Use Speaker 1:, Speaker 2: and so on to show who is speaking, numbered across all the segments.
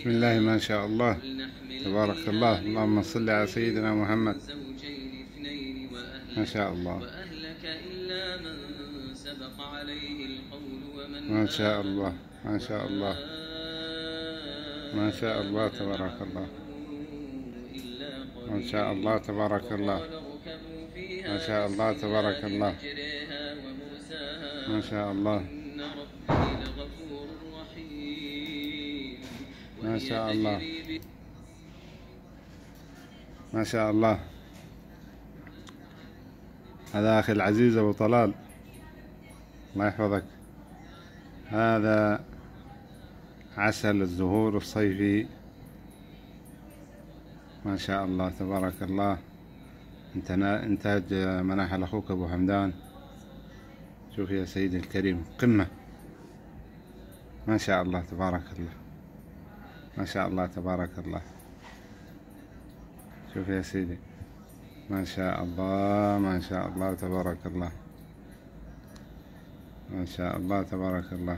Speaker 1: بسم الله ما شاء الله تبارك الله. اللهم صل على سيدنا محمد. ما شاء الله ما شاء الله ما شاء الله ما شاء الله تبارك الله ما شاء الله تبارك الله ما شاء الله تبارك الله ما شاء الله ما شاء الله ما شاء الله. هذا أخي العزيز أبو طلال، الله يحفظك. هذا عسل الزهور الصيفي، ما شاء الله تبارك الله. إنتاج مناحل أخوك أبو حمدان. شوف يا سيدي الكريم، قمة، ما شاء الله تبارك الله، ما شاء الله تبارك الله. شوف يا سيدي، ما شاء الله ما شاء الله تبارك الله، ما شاء الله تبارك الله.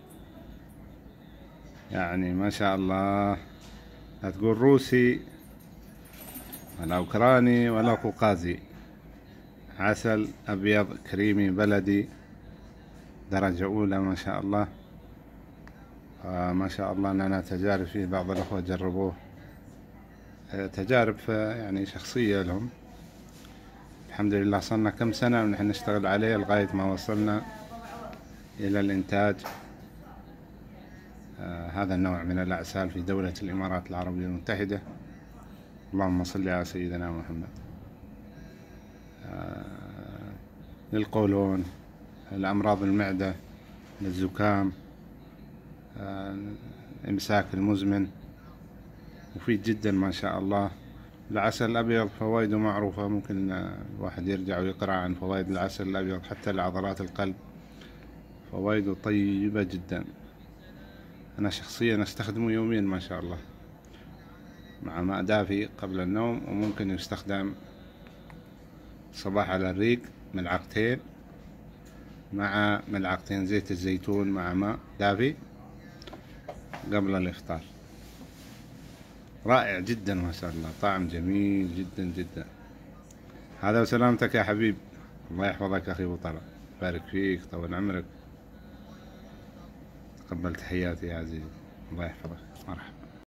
Speaker 1: يعني ما شاء الله، لا تقول روسي ولا أوكراني ولا قوقازي، عسل أبيض كريمي بلدي درجة أولى، ما شاء الله. ما شاء الله لنا تجارب فيه، بعض الأخوة جربوه، تجارب يعني شخصية لهم. الحمد لله صلنا كم سنة ونحن نشتغل عليه لغاية ما وصلنا إلى الإنتاج هذا النوع من الأعسال في دولة الإمارات العربية المتحدة. اللهم صل على سيدنا محمد. للقولون، الأمراض المعدة، للزكام، الإمساك المزمن، مفيد جدا ما شاء الله. العسل الأبيض فوائده معروفة، ممكن الواحد يرجع ويقرأ عن فوائد العسل الأبيض حتى لعضلات القلب، فوائده طيبة جدا. أنا شخصيا أستخدمه يوميا ما شاء الله، مع ماء دافي قبل النوم، وممكن يستخدم صباح على الريق ملعقتين، مع ملعقتين زيت الزيتون مع ماء دافي قبل الإفطار. رائع جدا ما شاء الله، طعم جميل جدا جدا. هذا وسلامتك يا حبيب، الله يحفظك أخي أبو طلال، بارك فيك، طول عمرك، تقبل تحياتي يا عزيزي، الله يحفظك، مرحبا.